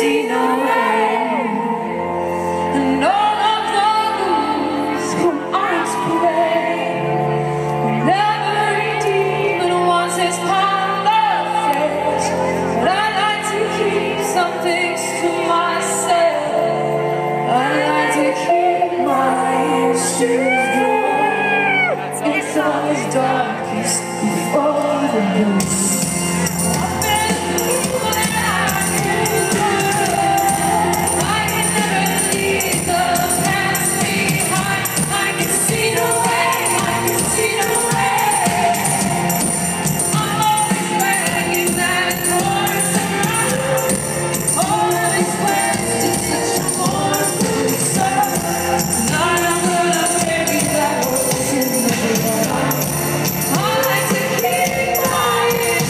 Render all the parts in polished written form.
see no way. And all of those who aren't brave, every demon wants his pound of flesh. But I like to keep some things to myself. I like to keep my issues warm. It's always darkest before the moon. I like to keep my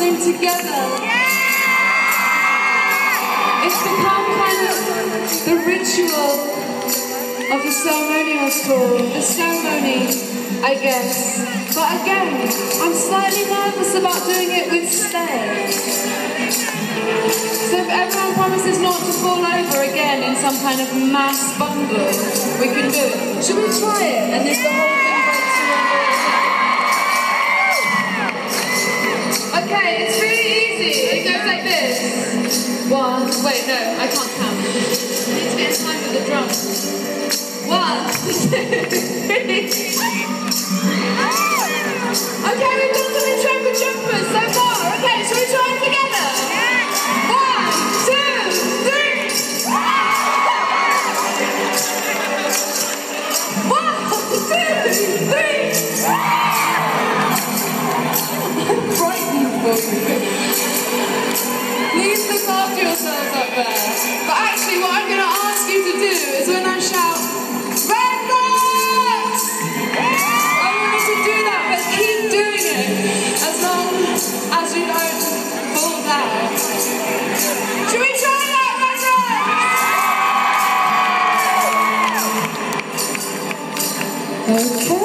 something together. It's become kind of the ritual of the ceremonial tour, the ceremony, I guess. But again, I'm slightly nervous about doing it with Stay. So if everyone promises not to fall over again in some kind of mass bungle, we can do it. Should we try it? And if the whole thing breaks around. Okay, it's really easy. It goes like this. One, wait, no, I can't count. I need to get in time with the drums. 1, 2, 3. Okay, we've got some intrepid jumpers so far. Okay, shall we try it together? 1, 2, 3. 1, 2, 3. I'm frightened for you. Please look after yourselves up there. But actually, what I'm going to ask you to do is when I shout, Red Rocks! I want you to do that, but keep doing it as long as you don't fall down. Should we try that, Red Rocks? Okay.